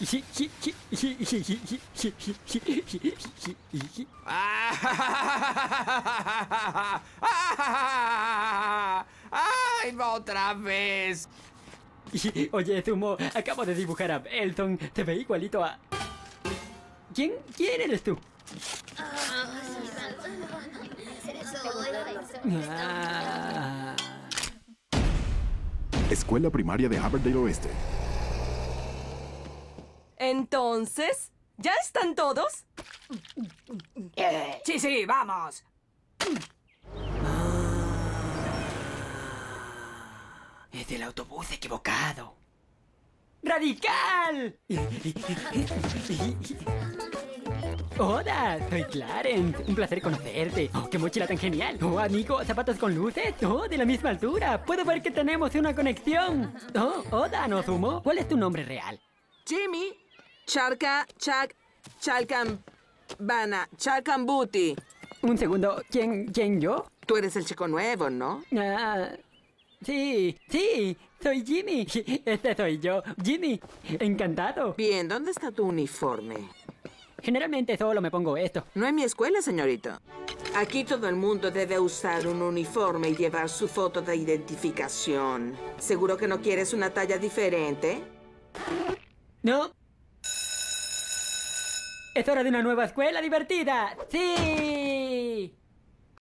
¡Ay, va otra vez! Oye, Zumo, acabo de dibujar a Elton. Te ve igualito a... ¿Quién eres tú? Ah. Escuela Primaria de Averdale Oeste. Entonces, ¿ya están todos? Sí, vamos. Es el autobús equivocado. ¡Radical! Hola, soy Clarence. Un placer conocerte. Oh, qué mochila tan genial. Oh, amigo, zapatos con luces. Oh, de la misma altura. Puedo ver que tenemos una conexión. Oh, hola, no Zumo. ¿Cuál es tu nombre real? Jimmy, Chalcambuti. Un segundo. ¿Quién yo? Tú eres el chico nuevo, ¿no? Ah, sí, soy Jimmy. Este soy yo, Jimmy. Encantado. Bien, ¿dónde está tu uniforme? Generalmente solo me pongo esto. No en mi escuela, señorito. Aquí todo el mundo debe usar un uniforme y llevar su foto de identificación. ¿Seguro que no quieres una talla diferente? No. Es hora de una nueva escuela divertida. ¡Sí!